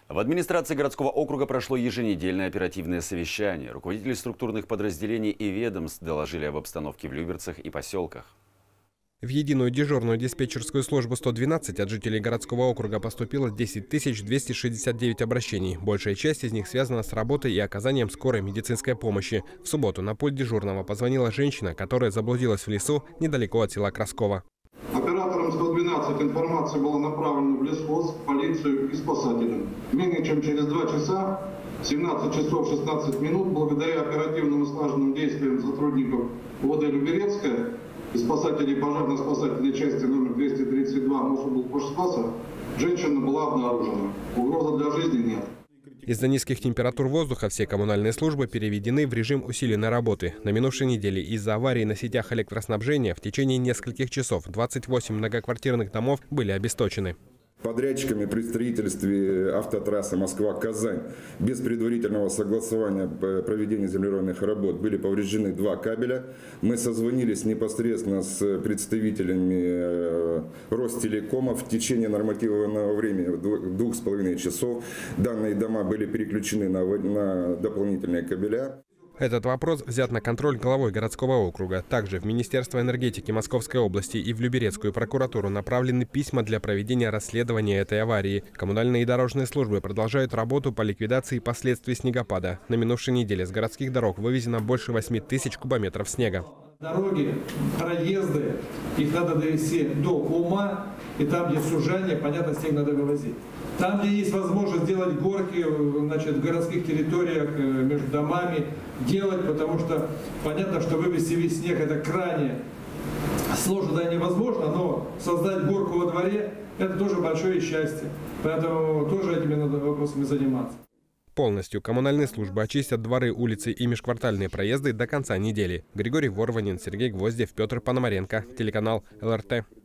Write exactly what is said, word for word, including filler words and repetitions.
В администрации городского округа прошло еженедельное оперативное совещание. Руководители структурных подразделений и ведомств доложили об обстановке в Люберцах и поселках. В единую дежурную диспетчерскую службу сто двенадцать от жителей городского округа поступило десять тысяч двести шестьдесят девять обращений. Большая часть из них связана с работой и оказанием скорой медицинской помощи. В субботу на пульт дежурного позвонила женщина, которая заблудилась в лесу недалеко от села Красково. Оператором сто двенадцать информация была направлена в лесхоз, полицию и спасателям. Менее чем через два часа, семнадцать часов шестнадцать минут, благодаря оперативным и слаженным действиям сотрудников УВД Люберецкая и спасателей пожарно-спасательной части номер двести тридцать два Мособлбожспаса, женщина была обнаружена. Угрозы для жизни нет. Из-за низких температур воздуха все коммунальные службы переведены в режим усиленной работы. На минувшей неделе из-за аварии на сетях электроснабжения в течение нескольких часов двадцать восемь многоквартирных домов были обесточены. Подрядчиками при строительстве автотрассы Москва-Казань без предварительного согласования проведения землеробных работ были повреждены два кабеля. Мы созвонились непосредственно с представителями Ростелекома в течение нормативного времени двух с половиной часов. Данные дома были переключены на, на дополнительные кабеля. Этот вопрос взят на контроль главой городского округа. Также в Министерство энергетики Московской области и в Люберецкую прокуратуру направлены письма для проведения расследования этой аварии. Коммунальные и дорожные службы продолжают работу по ликвидации последствий снегопада. На минувшей неделе с городских дорог вывезено больше восьми тысяч кубометров снега. Дороги, проезды, их надо довести до ума, и там, где сужание, понятно, снег надо вывозить. Там, где есть возможность делать горки, значит, в городских территориях, между домами, делать, потому что понятно, что вывести весь снег это крайне сложно, да, невозможно, но создать горку во дворе это тоже большое счастье. Поэтому тоже этими надо вопросами заниматься. Полностью коммунальные службы очистят дворы, улицы и межквартальные проезды до конца недели. Григорий Ворванин, Сергей Гвоздев, Петр Пономаренко, телеканал эл эр тэ.